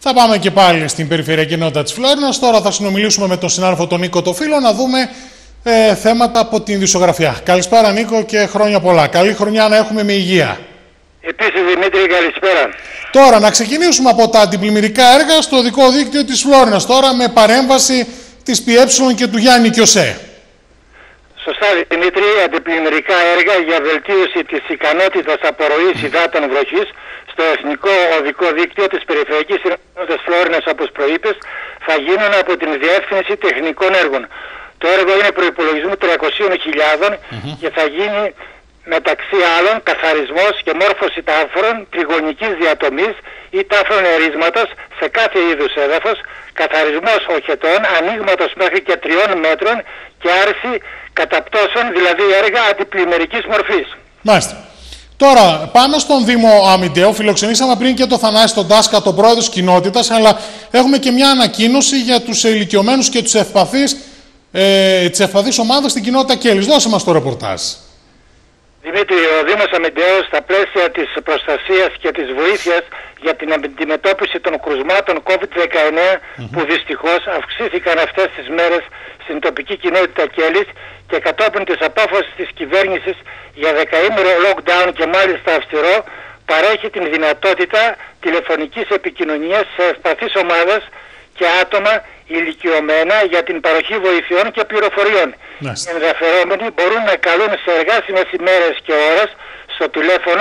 Θα πάμε και πάλι στην περιφερειακή ενότητα της Φλόρινας. Τώρα θα συνομιλήσουμε με τον συνάδελφο τον Νίκο το Φίλο να δούμε θέματα από την ειδησιογραφία. Καλησπέρα Νίκο και χρόνια πολλά. Καλή χρονιά να έχουμε με υγεία. Επίσης Δημήτρη, καλησπέρα. Τώρα να ξεκινήσουμε από τα αντιπλημμυρικά έργα στο οδικό δίκτυο της Φλόρινας. Τώρα με παρέμβαση της ΠΕ και του Γιάννη Κιωσέ. Σωστά Δημήτρη, αντιπλημμυρικά έργα για βελτίωση της ικανότητας απορροής υδάτων βροχής στο εθνικό οδικό δίκτυο της περιφερειακής ενότητας Φλόρινας, όπως προείπες, θα γίνουν από την Διεύθυνση Τεχνικών Έργων. Το έργο είναι προϋπολογισμού 300.000 και θα γίνει μεταξύ άλλων καθαρισμός και μόρφωση τάφρων τριγωνικής διατομής ή τάφρων ερίσματος σε κάθε είδους έδαφος, καθαρισμός οχετών, ανοίγματος μέχρι και 3 μέτρων και άρση καταπτώσεων, δηλαδή έργα αντιπλημμυρικής μορφής. Μάλιστα. Τώρα, πάμε στον Δήμο Αμυντέου. Φιλοξενήσαμε πριν και το Θανάση τον Τάσκα, τον πρόεδρο της κοινότητας, αλλά έχουμε και μια ανακοίνωση για τους ηλικιωμένους και τους τις ευπαθείς ομάδες στην κοινότητα Κέλης. Δώσε μας το ρεπορτάζ. Δημήτρη, ο Δήμος Αμυντέου στα πλαίσια της προστασίας και της βοήθειας για την αντιμετώπιση των κρουσμάτων COVID-19 που δυστυχώς αυξήθηκαν αυτές τις μέρες στην τοπική κοινότητα Κέλης και κατόπιν της απόφασης της κυβέρνησης για 10ημερο lockdown και μάλιστα αυστηρό, παρέχει την δυνατότητα τηλεφωνικής επικοινωνίας σε ευπαθείς ομάδες και άτομα ηλικιωμένα για την παροχή βοηθειών και πληροφοριών. Οι ενδιαφερόμενοι μπορούν να καλούν σε εργάσιμες ημέρες και ώρες στο τηλέφωνο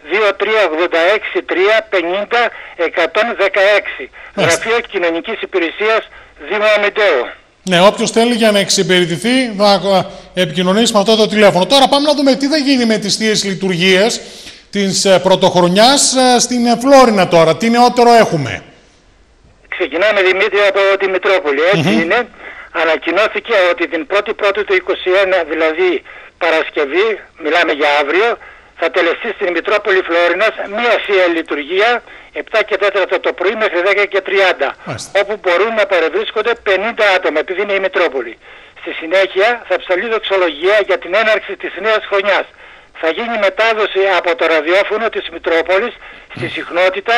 2386-350-116, Γραφείο Κοινωνικής Υπηρεσίας Δήμου Αμυντέου. Ναι, όποιος θέλει για να εξυπηρετηθεί θα επικοινωνήσει με αυτό το τηλέφωνο. Τώρα πάμε να δούμε τι θα γίνει με τις θείες λειτουργίες της πρωτοχρονιάς στην Φλόρινα τώρα. Τι νεότερο έχουμε? Ξεκινάμε Δημήτρη από τη Μητρόπολη. Έτσι είναι. Ανακοινώθηκε ότι την 1η Πρώτη του 2021, δηλαδή Παρασκευή, μιλάμε για αύριο, θα τελεστεί στην Μητρόπολη Φλόρινας μία θεία λειτουργία 7 και 4 το πρωί μέχρι 10 και 30, όπου μπορούν να παρευρίσκονται 50 άτομα, επειδή είναι η Μητρόπολη. Στη συνέχεια θα ψαλεί δοξολογία για την έναρξη της νέας χρονιάς. Θα γίνει μετάδοση από το ραδιόφωνο της Μητρόπολης στη συχνότητα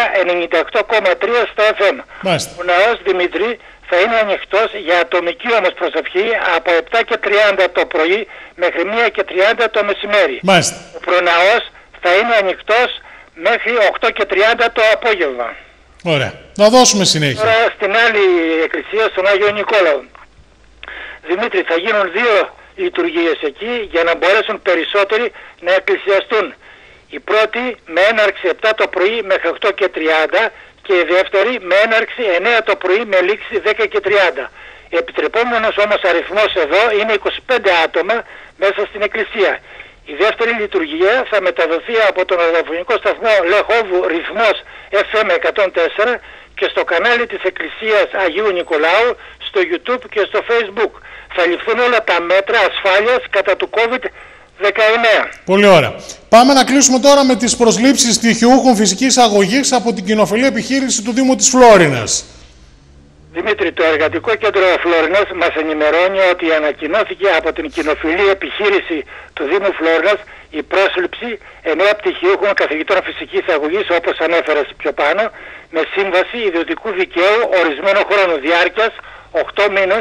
98,3 στο FM. Ο ναός Δημήτρη θα είναι ανοιχτός για ατομική όμως προσευχή από 7 και 30 το πρωί μέχρι 1 και 30 το μεσημέρι. Ο προναός θα είναι ανοιχτός μέχρι 8 και 30 το απόγευμα. Ωραία. Να δώσουμε συνέχεια. Τώρα στην άλλη εκκλησία, στον Άγιο Νικόλαο. Δημήτρη, θα γίνουν 2 λειτουργίες εκεί για να μπορέσουν περισσότεροι να εκκλησιαστούν. Η πρώτη με έναρξη 7 το πρωί μέχρι 8 και 30 και η δεύτερη με έναρξη 9 το πρωί με λήξη 10 και 30. Επιτρεπόμενος όμως αριθμός εδώ είναι 25 άτομα μέσα στην εκκλησία. Η δεύτερη λειτουργία θα μεταδοθεί από τον ραδιοφωνικό σταθμό Λεχόβου ρυθμός FM 104 και στο κανάλι της Εκκλησίας Αγίου Νικολάου, στο YouTube και στο Facebook. Θα ληφθούν όλα τα μέτρα ασφάλειας κατά του COVID-19. Πολύ ωραία. Πάμε να κλείσουμε τώρα με τις προσλήψεις στοιχειούχων φυσικής αγωγής από την κοινοφελή επιχείρηση του Δήμου της Φλόρινας. Δημήτρη, το Εργατικό Κέντρο Φλόρινας μας ενημερώνει ότι ανακοινώθηκε από την κοινοφιλή επιχείρηση του Δήμου Φλόρινας η πρόσληψη 9 πτυχιούχων καθηγητών φυσικής αγωγής, όπως ανέφερες πιο πάνω, με σύμβαση ιδιωτικού δικαίου ορισμένου χρόνου διάρκειας 8 μήνες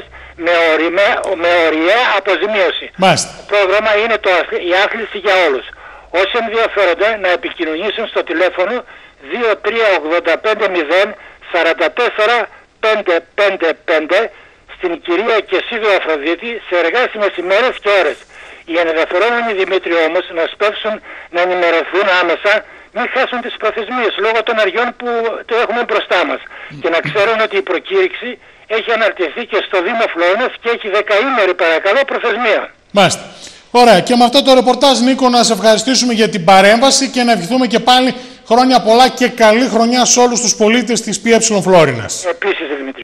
με ωριαία αποζημίωση. Το πρόγραμμα είναι η άθληση για όλους. Όσοι ενδιαφέρονται να επικοινωνήσουν στο τηλέφωνο 2385044 στην κυρία Κεσίδου Αφροδίτη σε εργάσιμες ημέρες και ώρες. Οι ενδιαφερόμενοι Δημήτρη όμως να σπεύσουν να ενημερωθούν άμεσα, μην χάσουν τις προθεσμίες λόγω των αργιών που το έχουμε μπροστά μας και να ξέρουν ότι η προκήρυξη έχει αναρτηθεί και στο Δήμο Φλόρινας και έχει 10ημερη παρακαλώ προθεσμία. Μάλιστα. Ωραία. Και με αυτό το ρεπορτάζ, Νίκο, να σε ευχαριστήσουμε για την παρέμβαση και να ευχηθούμε και πάλι χρόνια πολλά και καλή χρονιά σε όλους τους πολίτες της ΠΕ Φλόρινας. Επίσης, Δημήτρη.